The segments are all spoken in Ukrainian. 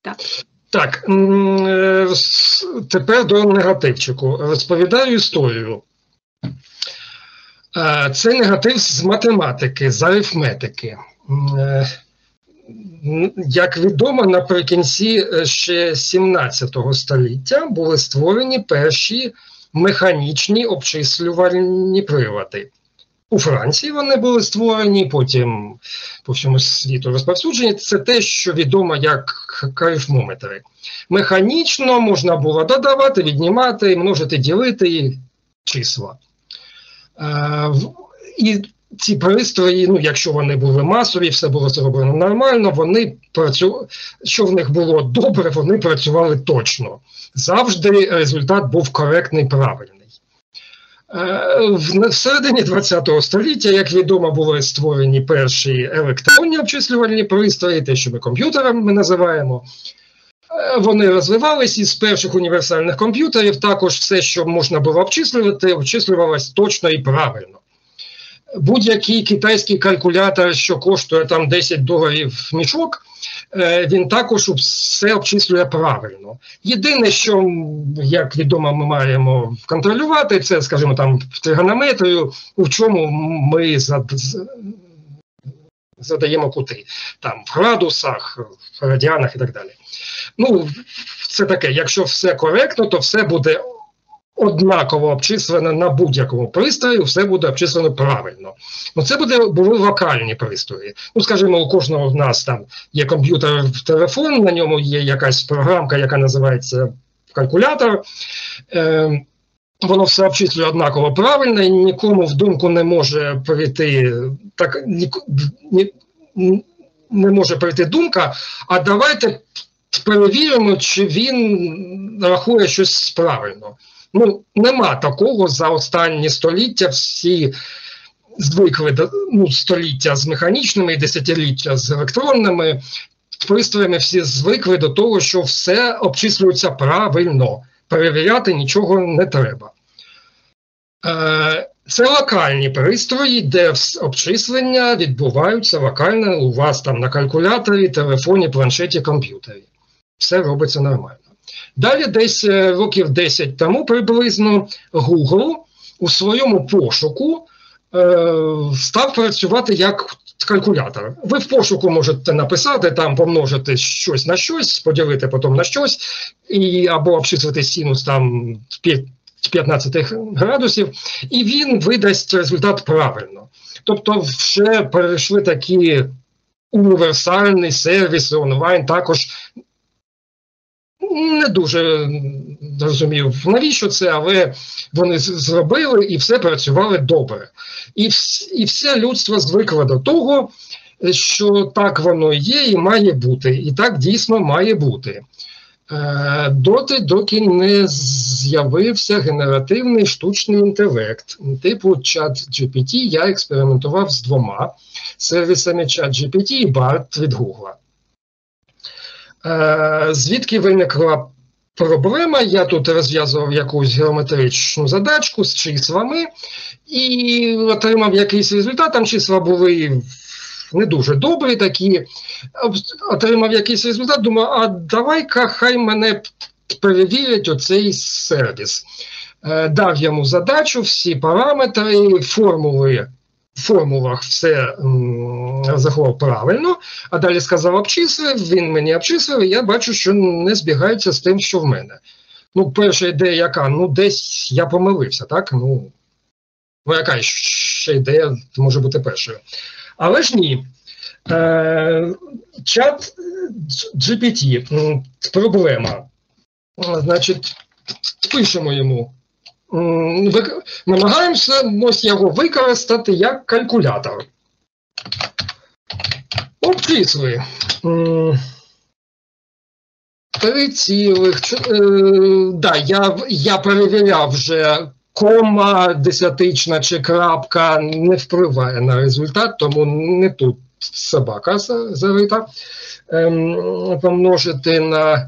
Так. Так, тепер до негативчику. Розповідаю історію. Це негатив з математики, з арифметики. Як відомо, наприкінці ще 17 століття були створені перші механічні обчислювальні прилади. У Франції вони були створені, потім по всьому світу розповсюджені. Це те, що відомо як арифмометри. Механічно можна було додавати, віднімати, множити, ділити числа. І ці пристрої, якщо вони були масові, все було зроблено нормально, що в них було добре, вони працювали точно. Завжди результат був коректний, правильний. В середині ХХ століття, як відомо, були створені перші електронні обчислювальні пристрої, те, що ми комп'ютерами називаємо. Вони розвивались, і з перших універсальних комп'ютерів також все, що можна було обчислювати, обчислювалось точно і правильно. Будь-який китайський калькулятор, що коштує там $10 мішок, він також все обчислює правильно. Єдине, що, як відомо, ми маємо контролювати, це, скажімо, там, тригонометрію, у чому ми задаємо кути. Там, в градусах, в радіанах і так далі. Це таке, якщо все коректно, то все буде однаково обчислено на будь-якому пристрої, все буде обчислено правильно. Це були локальні пристрої. Скажімо, у кожного з нас там є комп'ютер, телефон, на ньому є якась програмка, яка називається калькулятор. Воно все обчислює однаково правильно, і нікому в думку не може прийти думка, а давайте перевіримо, чи він рахує щось правильно. Нема такого. За останні століття всі звикли століття з механічними і десятиліття з електронними пристроями, всі звикли до того, що все обчислюється правильно. Перевіряти нічого не треба. Це локальні пристрої, де обчислення відбуваються локально у вас там на калькуляторі, телефоні, планшеті, комп'ютері. Все робиться нормально. Далі десь років 10 тому приблизно Google у своєму пошуку став працювати як калькулятор. Ви в пошуку можете написати, там помножити щось на щось, поділити потім на щось, або обчислити синус там 15 градусів, і він видасть результат правильно. Тобто вже перейшли такі універсальні сервіси онлайн, також не дуже розумів, навіщо це, але вони зробили і все працювало добре. І все людство звикло до того, що так воно є і має бути. І так дійсно має бути. Доки не з'явився генеративний штучний інтелект. Типу ChatGPT я експериментував з 2 сервісами ChatGPT і BART від Google. Звідки виникла проблема? Я тут розв'язував якусь геометричну задачку з числами і отримав якийсь результат. Там числа були не дуже добрі такі. Отримав якийсь результат, думаю, а давай-ка хай мене перевірять оцей сервіс. Дав йому задачу, всі параметри, в формулах все розрахував правильно, а далі сказав обчислив, він мені обчислив, і я бачу, що не збігається з тим, що в мене. Перша ідея яка? Десь я помилився, так? Яка ще ідея може бути першою? Але ж ні. Чат GPT. Проблема. Значить, пишемо йому. Намагаємося його використати як калькулятор. Обчисли. 3,4. Я перевіряв вже, кома десятична чи крапка не впливає на результат, тому не тут собака зарита. Помножити на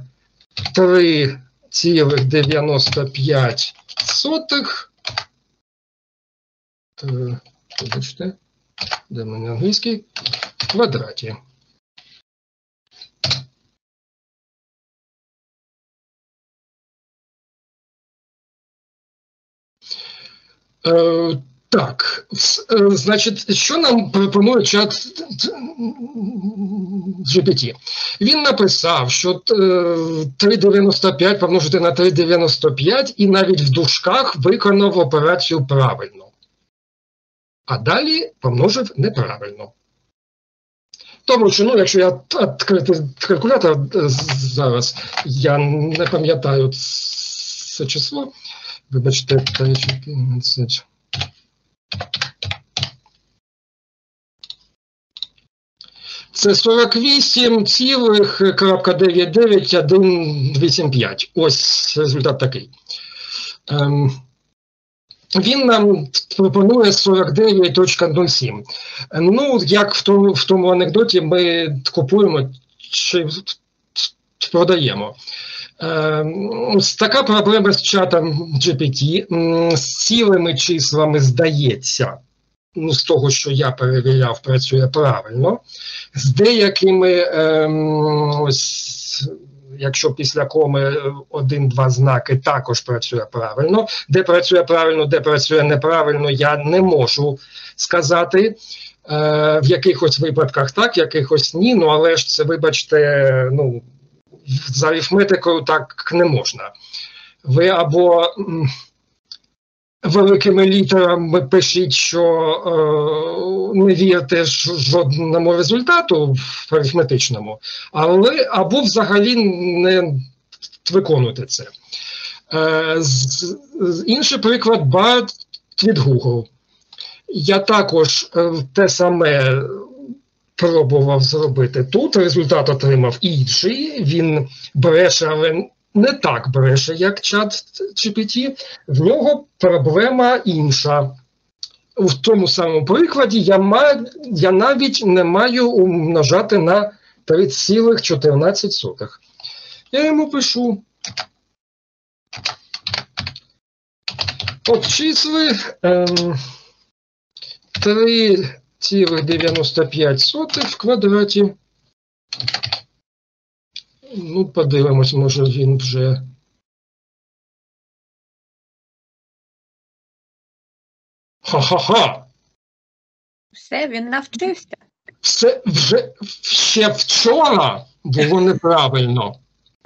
3,95. Вибачте, де в мене англійський? В квадраті. Так, значить, що нам пропонує чат GPT? Він написав, що 3,95 помножити на 3,95 і навіть в дужках виконав операцію правильно. А далі помножив неправильно. Тому що, ну, якщо я відкрити калькулятор зараз, я не пам'ятаю це число. Вибачте, 3,14. Це 48,99185. Ось результат такий. Він нам пропонує 49.07. Ну, як в тому анекдоті, ми купуємо чи продаємо. Така проблема з чатом GPT. З цілими числами, здається, ну, з того, що я перевіряв, працює правильно. З деякими, ось, якщо після коми 1-2 знаки, також працює правильно. Де працює правильно, де працює неправильно, я не можу сказати. В якихось випадках так, в якихось ні, ну, але ж це, вибачте, ну, з арифметикою так не можна. Ви або великими літерами пишіть, що не вірте жодному результату арифметичному, але або взагалі не виконуйте це. Інший приклад – Bard від Google. Я також те саме пробував зробити тут, результат отримав інший, він бреше, але не так бреше, як чат GPT, в нього проблема інша. В тому самому прикладі я навіть не маю умножати на 3,14. Я йому пишу. Обчисли 3,95 в квадраті. Ну, подивимось, може він вже... Ха-ха-ха! Все, він навчився. Все вже ще вчора було неправильно.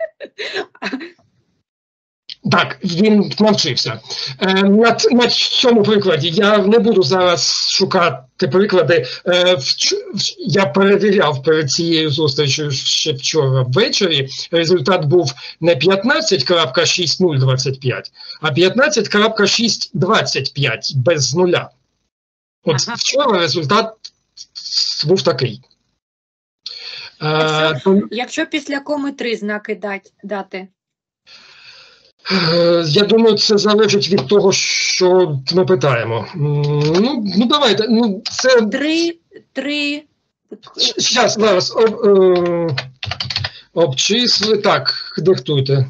Так, він навчився. На цьому прикладі я не буду зараз шукати приклади. Я перевіряв перед цією зустрічю ще вчора ввечері. Результат був не 15.6025, а 15.625 без нуля. От вчора результат був такий. Якщо після коми 3 знаки дати? Я думаю, це залежить від того, що ми питаємо. Ну давайте. Ну, це... 3. Зараз. Обчисли. Так, диктуйте.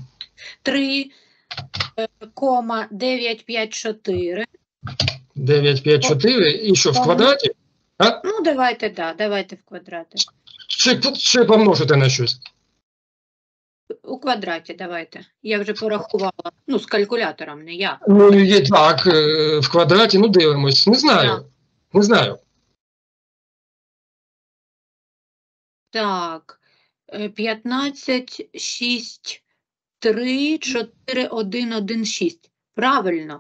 3,954. 954. І що, в квадраті? А? Ну, давайте, да, давайте в квадраті. Чи помножити на щось? У квадраті давайте. Я вже порахувала. Ну, з калькулятором, не я. Ну, є так, в квадраті, ну дивимось. Не знаю. Так. Не знаю. Так. 15, 6, 3, 4, 1, 1, 6. Правильно.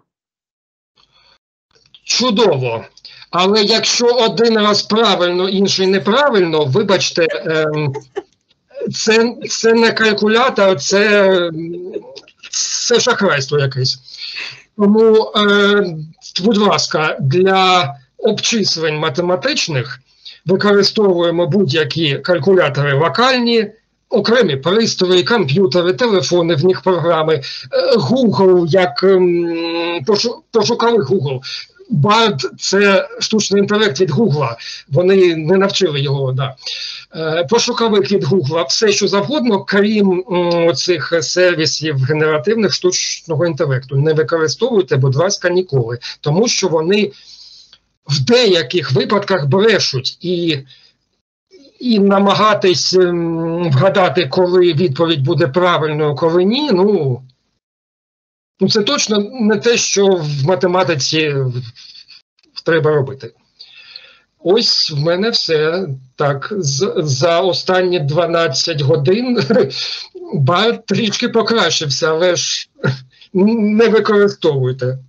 Чудово. Але якщо один раз правильно, інший неправильно, вибачте, це не калькулятор, це шахрайство якесь. Тому, будь ласка, для обчислень математичних використовуємо будь-які калькулятори локальні, окремі пристрої, комп'ютери, телефони, в них програми, Google, як пошуковий Google. Bard – це штучний інтелект від Гугла, вони не навчили його, да. Пошуковик від Гугла, все що завгодно, крім цих сервісів генеративних штучного інтелекту. Не використовуйте, будь ласка, ніколи, тому що вони в деяких випадках брешуть і намагатись вгадати, коли відповідь буде правильною, коли ні, ну, Ну, це точно не те, що в математиці треба робити. Ось в мене все. Так, за останні 12 годин бал трішки покращився, але ж не використовуйте.